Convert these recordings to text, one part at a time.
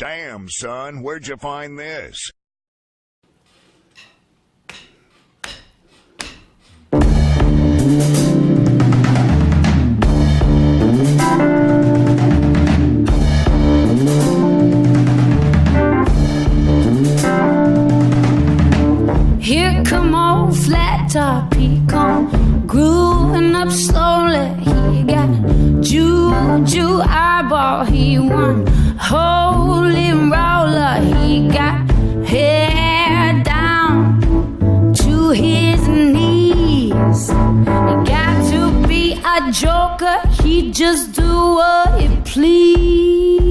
Damn, son, where'd you find this? Here come old flat top, he come grooving up slowly. He got juju eyeball, he want holy roller. He got hair down to his knees. He got to be a joker, he just do what he please.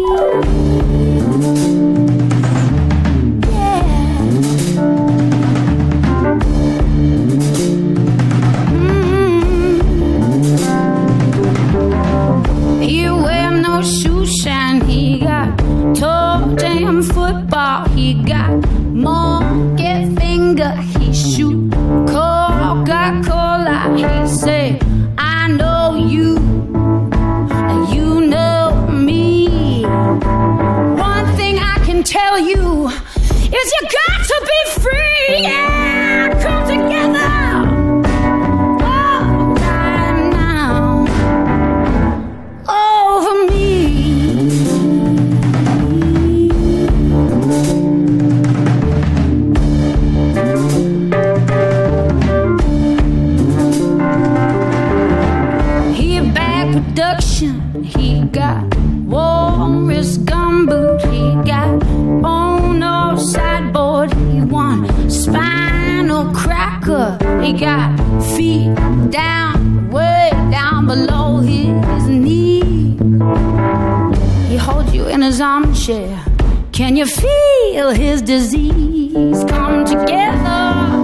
Shoe shine, he got toe jam football, he got monkey finger, he shoot Coca-Cola, he say, I know you, you know me. One thing I can tell you is you got to be free, yeah, come together. He got walrus gumboot, he got Ono sideboard, he want spinal cracker, he got feet down, way down below his knee. He holds you in his armchair, can you feel his disease? Come together.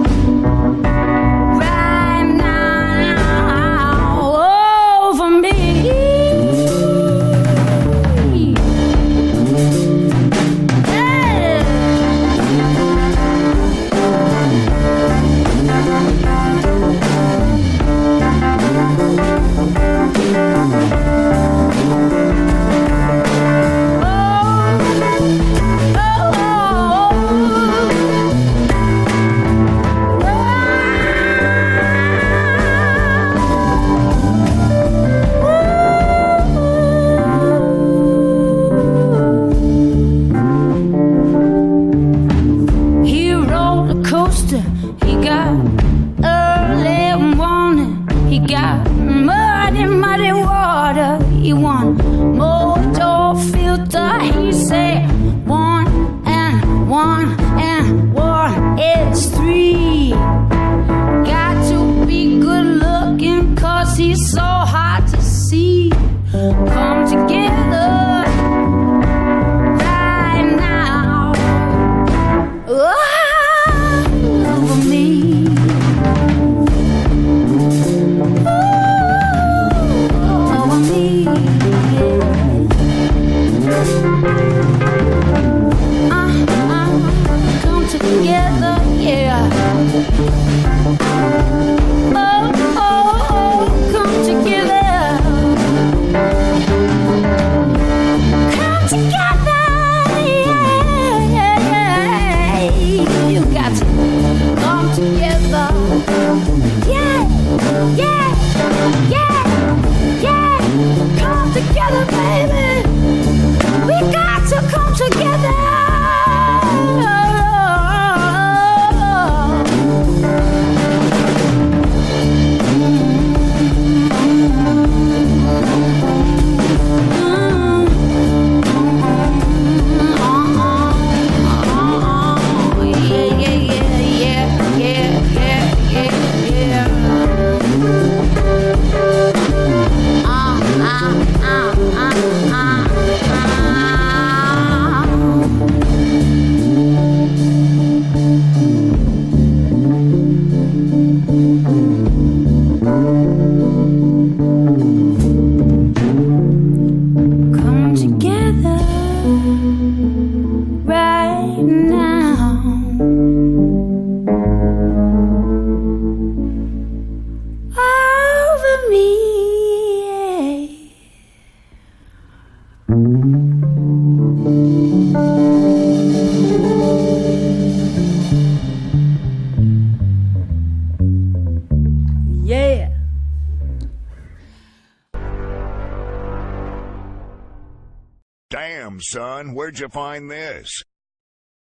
Yeah. Damn, son, where'd you find this?